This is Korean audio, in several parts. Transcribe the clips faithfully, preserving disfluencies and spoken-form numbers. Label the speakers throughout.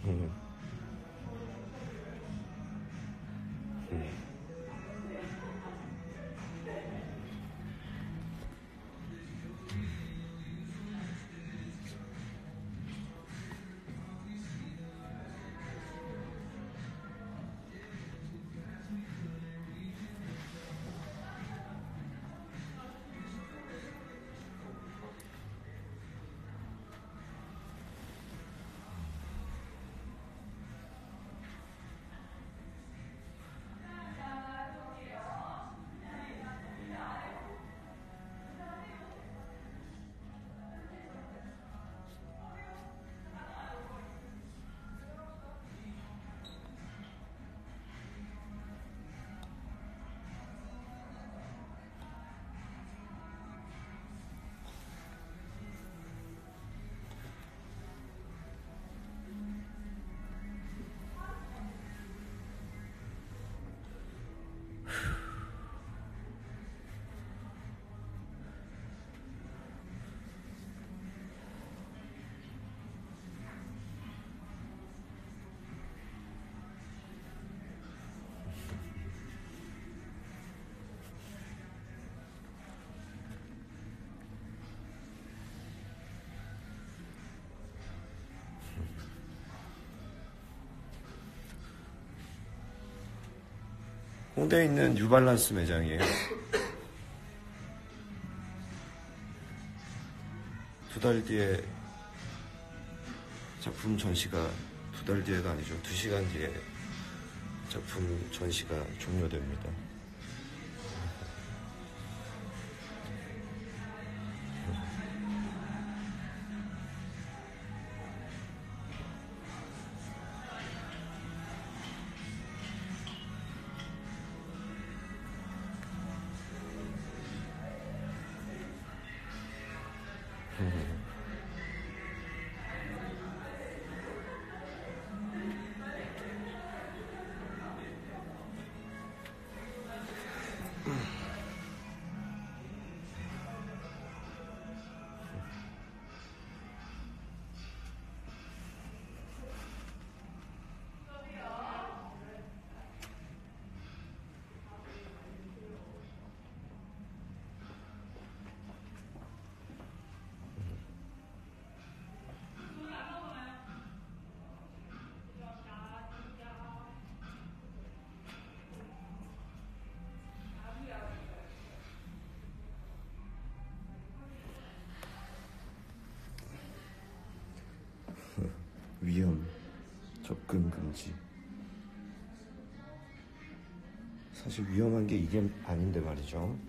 Speaker 1: 음. 음. 홍대에 있는 뉴발란스 매장이에요. 두 달 뒤에 작품 전시가, 두 달 뒤에가 아니죠. 두 시간 뒤에 작품 전시가 종료됩니다. 위험, 접근 금지. 사실 위험한 게 이게 아닌데 말이죠.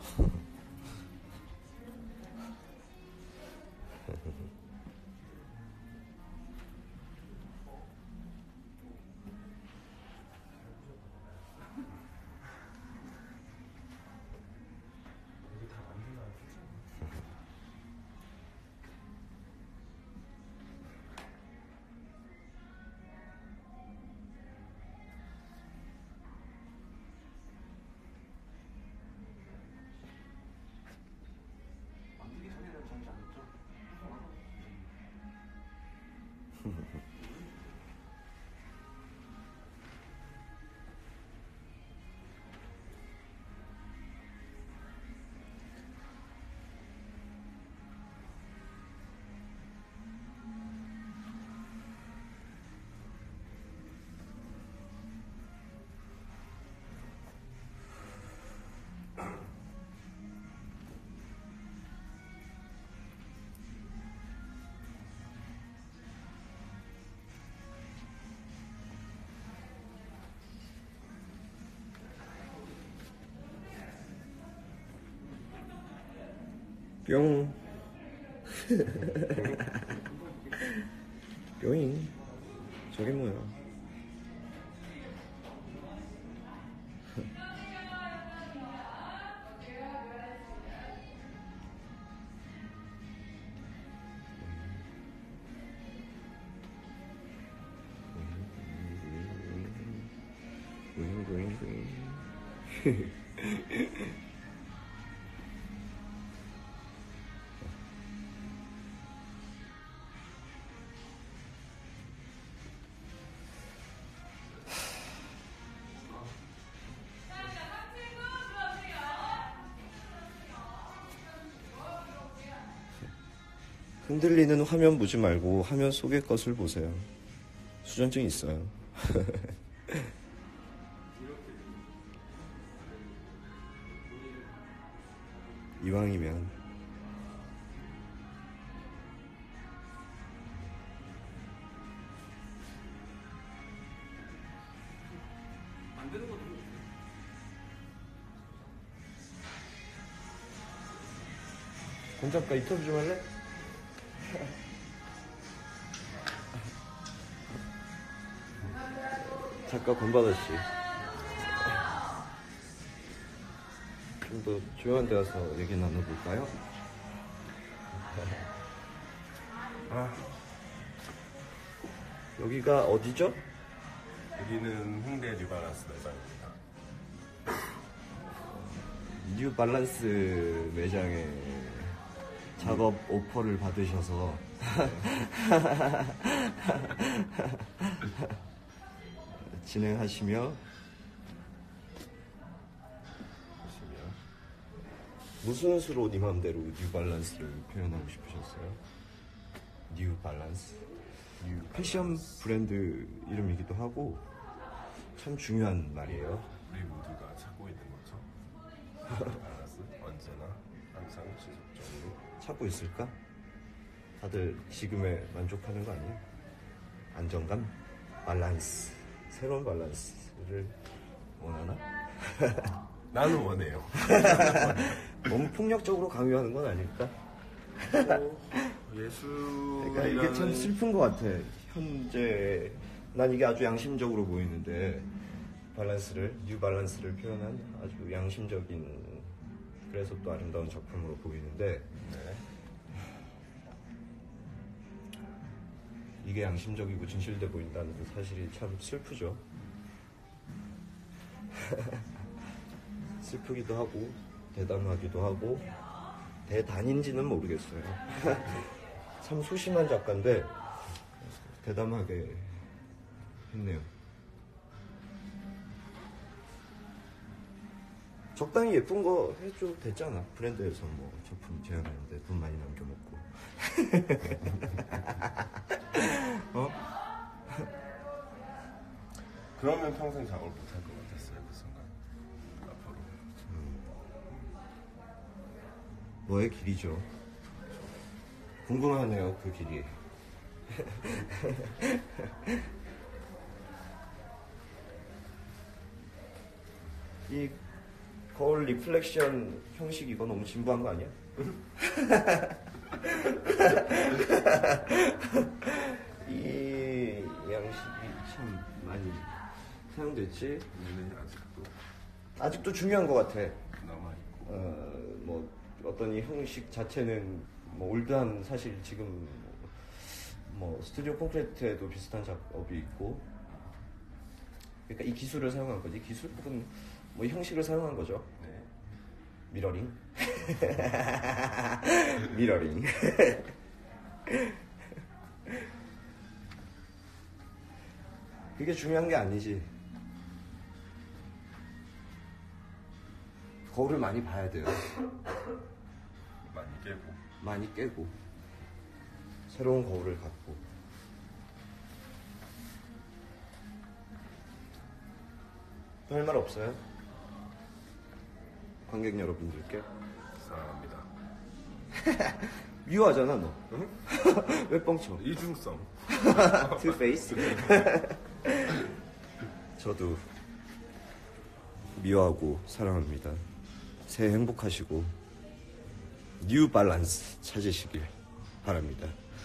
Speaker 1: 뿅. 뿅잉. 저게 뭐야? 흔들리는 화면 보지 말고 화면 속의 것을 보세요. 수전증 있어요. 이왕이면 권 작가 인터뷰 좀 할래? 작가 권바다씨, 좀 더 조용한 데 가서 얘기 나눠볼까요? 아, 여기가 어디죠?
Speaker 2: 여기는 홍대 뉴발란스 매장입니다.
Speaker 1: 뉴발란스 매장에 작업 오퍼를 받으셔서 진행하시며
Speaker 2: 보시면
Speaker 1: 무슨 수로 네 맘대로 뉴발란스를 표현하고 싶으셨어요? 뉴발란스? 뉴 패션 브랜드 이름이기도 하고 참 중요한 말이에요.
Speaker 2: 우리 모두가 찾고 있는 거죠. 뉴발란스 언제나 항상 지속적으로
Speaker 1: 찾고 있을까? 다들 지금에 만족하는 거 아니에요? 안정감? 밸런스, 새로운 밸런스를 원하나?
Speaker 2: 나는 원해요.
Speaker 1: 너무 폭력적으로 강요하는 건 아닐까?
Speaker 2: 예술
Speaker 1: 그러니까 이게 참 슬픈 것 같아. 현재 난 이게 아주 양심적으로 보이는데 밸런스를, 뉴 밸런스를 표현한 아주 양심적인, 그래서 또 아름다운 작품으로 보이는데
Speaker 2: 네.
Speaker 1: 이게 양심적이고 진실돼 보인다는 그 사실이 참 슬프죠. 슬프기도 하고 대담하기도 하고 대단인지는 모르겠어요. 참 소심한 작가인데 대담하게 했네요. 적당히 예쁜 거 해줘도 됐잖아. 브랜드에서 뭐 제품 제안하는데 돈 많이 남겨먹고. 어?
Speaker 2: 그러면 평생 작업을 못할 것 같았어요. 그 순간 앞으로.
Speaker 1: 너의 길이죠. 궁금하네요, 그 길이. 이 거울 리플렉션 형식 이거 너무 진부한 거 아니야? 이 양식이 참 많이 사용됐지?
Speaker 2: 얘는 아직도
Speaker 1: 아직도 중요한 것 같아.
Speaker 2: 남아있고
Speaker 1: 어, 뭐 어떤 이 형식 자체는 뭐 올드한, 사실 지금 뭐 스튜디오 콘크리트에도 비슷한 작업이 있고, 그러니까 이 기술을 사용한 거지. 기술 혹은 뭐 형식을 사용한 거죠.
Speaker 2: 네.
Speaker 1: 미러링. 미러링. 그게 중요한 게 아니지. 거울을 많이 봐야 돼요.
Speaker 2: 많이 깨고
Speaker 1: 많이 깨고 새로운 거울을 갖고. 또 할 말 없어요? 관객 여러분들께
Speaker 2: 사랑합니다.
Speaker 1: 미워하잖아 너. 응? 왜 뻥쳐?
Speaker 2: 이중성.
Speaker 1: 투페이스. 저도 미워하고 사랑합니다. 새해 행복하시고 뉴 밸런스 찾으시길 바랍니다.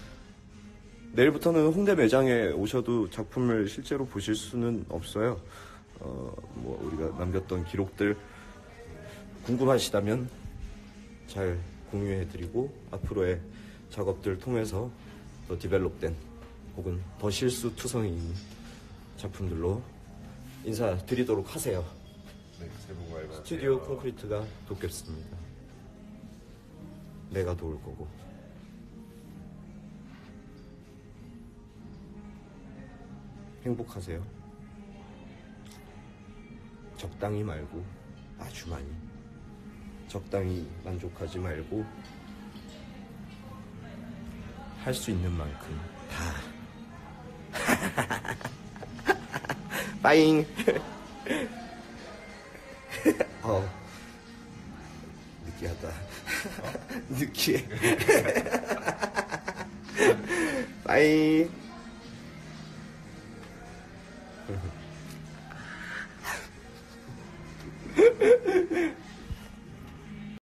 Speaker 1: 내일부터는 홍대 매장에 오셔도 작품을 실제로 보실 수는 없어요. 어, 뭐 우리가 남겼던 기록들 궁금하시다면 잘 공유해드리고 앞으로의 작업들 통해서 더 디벨롭된 혹은 더 실수투성이인 작품들로 인사드리도록 하세요.
Speaker 2: 네, 새해 복 많이 받으세요.
Speaker 1: 스튜디오 콘크리트가 돕겠습니다. 내가 도울 거고. 행복하세요. 적당히 말고 아주 많이. 적당히 만족하지 말고
Speaker 2: 할 수 있는 만큼
Speaker 1: 다. 빠잉. 어. 느끼하다. 느끼해. 빠잉.